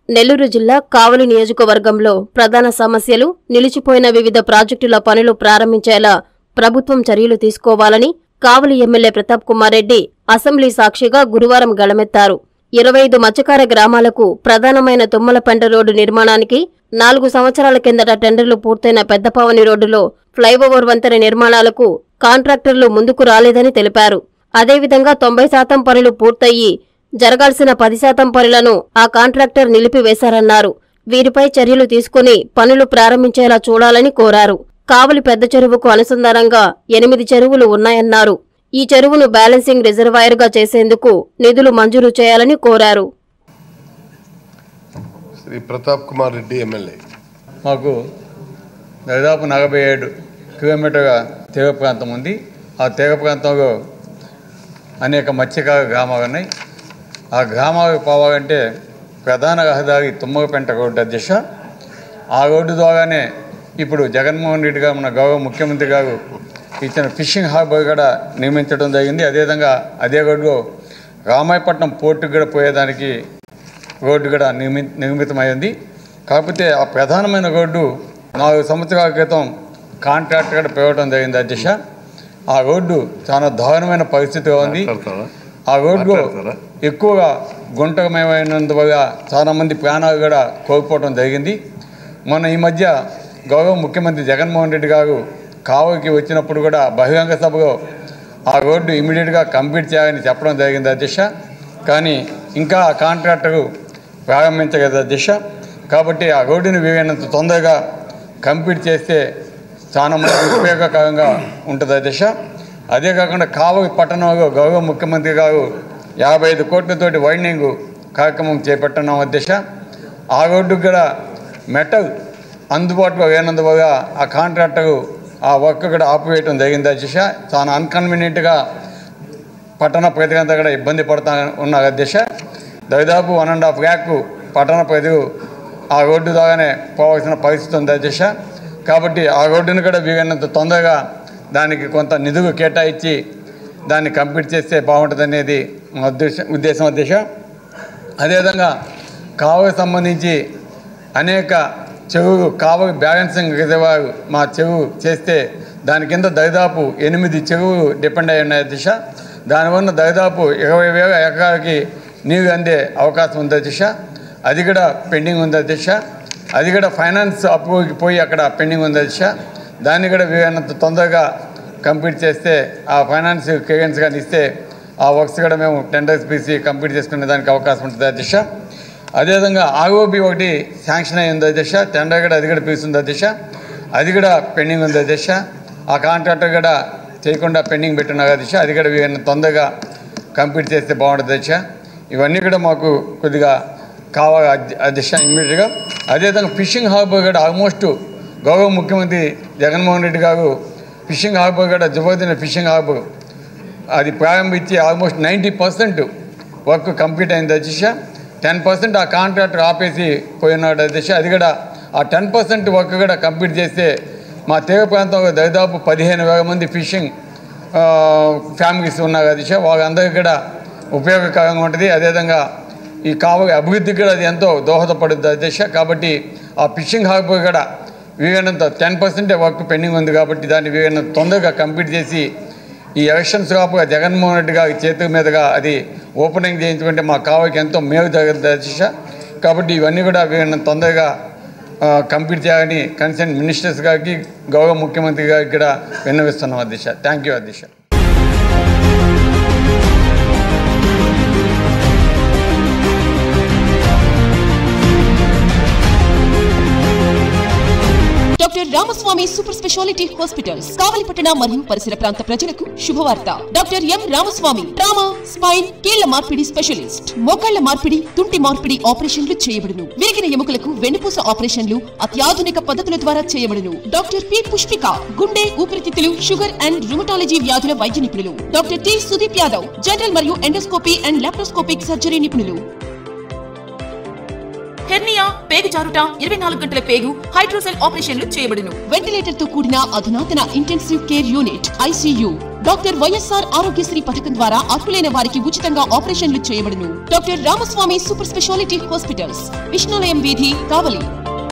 నెల్లూరు జిల్లా కావలి నియోజకవర్గంలో ప్రధాన సమస్యలు నిలిచిపోయిన వివిధ ప్రాజెక్టుల పనులు ప్రారంభించేలా ప్రభుత్వం చర్యలు తీసుకోవాలని కావలి ఎమ్మెల్యే ప్రతాప్ కుమార్ రెడ్డి అసెంబ్లీ సాక్షిగా గురువారం గళమెత్తారు. 25 మత్స్యకార గ్రామాలకు ప్రధానమైన తుమ్మలపెంట రోడ్డు నిర్మాణానికి 4 సంవత్సరాల కిందట టెండర్లు పూర్తయిన పెద్దపావని రోడ్డులో ఫ్లైఓవర్ వంతెన నిర్మాణాలకు కాంట్రాక్టర్లు ముందుకు రాలేదని తెలిపారు. అదేవిధంగా 90% పనులు పూర్తయి జరగాల్సిన 10% పనులను ఆ కాంట్రాక్టర్ నిలిపివేశారన్నారు. వీరిపై చర్యలు తీసుకుని పనులు ప్రారంభించేలా చూడాలని కోరారు. కావలి పెద్ద చెరువుకు అనుసంధానంగా 8 చెరువులు ఉన్నాయన్నారు. ఈ చెరువును బ్యాలెన్సింగ్ రిజర్వాయర్గా చేసేందుకు నిధులు మంజూరు చేయాలని కోరారు. శ్రీ ప్రతాప్ కుమార్ రెడ్డి ఎమ్మెల్యే. మాకు దాదాపు 47 కిలోమీటర్ల తీగ ప్రాంతం ఉంది. ఆ తీగ ప్రాంతంలో అనేక మత్స్యకార గ్రామాలు ఉన్నాయి. ఆ గ్రామాలకు పోవాలంటే ప్రధాన రహదారి తుమ్మలపెంట రోడ్డు అధ్యక్ష. ఆ రోడ్డు ద్వారానే ఇప్పుడు జగన్మోహన్ రెడ్డి గారు, మన గౌరవ ముఖ్యమంత్రి గారు ఇచ్చిన ఫిషింగ్ హార్బర్ కూడా నిర్మించడం జరిగింది. అదేవిధంగా అదే రోడ్డులో రామాయపట్నం పోర్టుకు కూడా పోయేదానికి రోడ్డు కూడా నిర్మితమైంది. కాకపోతే ఆ ప్రధానమైన రోడ్డు 4 సంవత్సరాల క్రితం కాంట్రాక్ట్ కూడా పెరగడం జరిగింది అధ్యక్ష. ఆ రోడ్డు చాలా దారుణమైన పరిస్థితిగా ఉంది. ఆ రోడ్డు ఎక్కువగా గుంటమయమైనందువల్ల చాలామంది ప్రాణాలు కూడా కోల్పోవడం జరిగింది. మొన్న ఈ మధ్య గౌరవ ముఖ్యమంత్రి జగన్మోహన్ రెడ్డి గారు కావలికి వచ్చినప్పుడు కూడా బహిరంగ సభలో ఆ రోడ్డు ఇమీడియట్గా కంప్లీట్ చేయాలని చెప్పడం జరిగింది అధ్యక్ష. కానీ ఇంకా ఆ కాంట్రాక్టరు ప్రారంభించగలదు అధ్యక్ష. కాబట్టి ఆ రోడ్డుని వీలైనంత తొందరగా కంప్లీట్ చేస్తే చాలా మంది ఉపయోగకరంగా ఉంటుంది అధ్యక్ష. అదే కాకుండా కావలి పట్టణంలో గౌరవ ముఖ్యమంత్రి గారు 55 కోట్లతోటి వైండింగ్ కార్యక్రమం చేపట్టడం అధ్యక్ష. ఆ రోడ్డుకు కూడా మెటల్ అందుబాటులో లేనందువల్ల ఆ కాంట్రాక్టరు ఆ వర్క్ కూడా ఆపివేయటం జరిగింది అధ్యక్ష. చాలా అన్కన్వీనియంట్గా పట్టణ ప్రజలంతా కూడా ఇబ్బంది పడుతూ ఉన్నారు అధ్యక్ష. దాదాపు 1.5 lakh పట్టణ ప్రజలు ఆ రోడ్డు ద్వారానే పోవాల్సిన పరిస్థితి ఉంది అధ్యక్ష. కాబట్టి ఆ రోడ్డును కూడా వీలైనంత తొందరగా దానికి కొంత నిధులు కేటాయించి దాన్ని కంప్లీట్ చేస్తే బాగుంటుంది అనేది మా ఉద్దేశం అధ్యక్ష. అదేవిధంగా కావలికి సంబంధించి అనేక చెరువులు కావలి బ్యాలెన్సింగ్ రిజర్వాయర్ మా చెరువు చేస్తే దాని కింద దాదాపు 8 చెరువులు డిపెండ్ అయి ఉన్నాయి అధ్యక్ష. దానివల్ల దాదాపు 20,000 ఎకరాలకి నీరు అందే అవకాశం ఉంది అధ్యక్ష. అది కూడా పెండింగ్ ఉంది అధ్యక్ష. అది కూడా ఫైనాన్స్ అప్రూవ్కి పోయి అక్కడ పెండింగ్ ఉంది అధ్యక్ష. దాన్ని కూడా వీలైనంత తొందరగా కంప్లీట్ చేస్తే ఆ ఫైనాన్స్ క్లియరెన్స్ కానీ ఇస్తే ఆ వర్క్స్ కూడా మేము టెండర్స్ పిలిచి కంప్లీట్ చేసుకునే దానికి అవకాశం ఉంటుంది అధ్యక్ష. అదేవిధంగా ఆర్ఓబి ఒకటి శాంక్షన్ అయ్యింది అధ్యక్ష. టెండర్ కూడా అది కూడా పిలుస్తుంది అధ్యక్ష. అది కూడా పెండింగ్ ఉంది అధ్యక్ష. ఆ కాంట్రాక్టర్ కూడా చేయకుండా పెండింగ్ పెట్టున్నారు అధ్యక్ష. అది కూడా వీళ్ళని తొందరగా కంప్లీట్ చేస్తే బాగుంటుంది అధ్యక్ష. ఇవన్నీ కూడా మాకు కొద్దిగా కావాలి అధ్యక్ష ఇమ్మీడియట్గా. అదేవిధంగా ఫిషింగ్ హార్బర్ కూడా ఆల్మోస్ట్ గౌరవ ముఖ్యమంత్రి జగన్మోహన్ రెడ్డి గారు ఫిషింగ్ హార్బర్ కూడా జబర్దస్త్ ఫిషింగ్ హార్బర్ అది ప్రారంభించి ఆల్మోస్ట్ 90% వర్క్ కంప్లీట్ అయింది అధ్యక్ష. 10% ఆ కాంట్రాక్టర్ ఆపేసి పోయినాడు అధ్యక్ష. అది కూడా ఆ 10% వర్క్ కూడా కంప్లీట్ చేస్తే మా తీర ప్రాంతంలో దాదాపు 15,000 మంది ఫిషింగ్ ఫ్యామిలీస్ ఉన్నారు అధ్యక్ష. వాళ్ళందరికీ కూడా ఉపయోగకరంగా ఉంటుంది. అదేవిధంగా ఈ కావలి అభివృద్ధికి కూడా అది ఎంతో దోహదపడుతుంది అధ్యక్ష. కాబట్టి ఆ ఫిషింగ్ హార్బర్ కూడా వీలైనంత 10% వర్క్ పెండింగ్ ఉంది. కాబట్టి దాన్ని వీలైనంత తొందరగా కంప్లీట్ చేసి ఈ ఎలక్షన్స్ కాపుగా జగన్మోహన్ రెడ్డి గారి చేతుల మీదుగా అది ఓపెనింగ్ చేయించుకుంటే మా కావలికి ఎంతో మేలు జరుగుతుంది అధ్యక్ష. కాబట్టి ఇవన్నీ కూడా వీలైనంత తొందరగా కంప్లీట్ చేయాలని కన్సర్న్ మినిస్టర్స్ గారికి గౌరవ ముఖ్యమంత్రి గారికి కూడా విన్నవిస్తున్నాం అధ్యక్ష. థ్యాంక్ యూ అధ్యక్ష. Doctor Ramaswamy super speciality hospitals కావలిపట్టణ మరియు పరిసర ప్రాంత ప్రజలకు శుభవార్త. Doctor M Ramaswamy trauma, spine, కీళ్ల మార్పిడి స్పెషలిస్ట్. మోకాళ్ల మార్పిడి, తుంటి మార్పిడి ఆపరేషన్లు చేయబడును. విరిగిన ఎముకలకు వెన్నుపూస ఆపరేషన్లు అత్యాధునిక పద్ధతుల ద్వారా చేయబడును. డాక్టర్ పి పుష్పిక గుండె, ఊపిరితిత్తులు, షుగర్ అండ్ రుమటాలజీ వ్యాధుల వైద్య నిపుణులు. Doctor T Sudeep Yadav general మరియు ఎండోస్కోపీ అండ్ లాప్రోస్కోపిక్ సర్జరీ నిపుణులు. హెర్నియా, పేగు జారుట, 24 గంటల పేగు, హైడ్రోసెల్ ఆపరేషన్లు చేయబడును. వెంటిలేటర్ తో కూడిన అధునాతన intensive care unit ICU. Doctor YSR Aarogyasri పథకం ద్వారా అర్హులైన వారికి ఉచితంగా ఆపరేషన్లు చేయబడును. Doctor Ramaswamy super speciality hospitals, Vishnulayam వీధి, కావలి.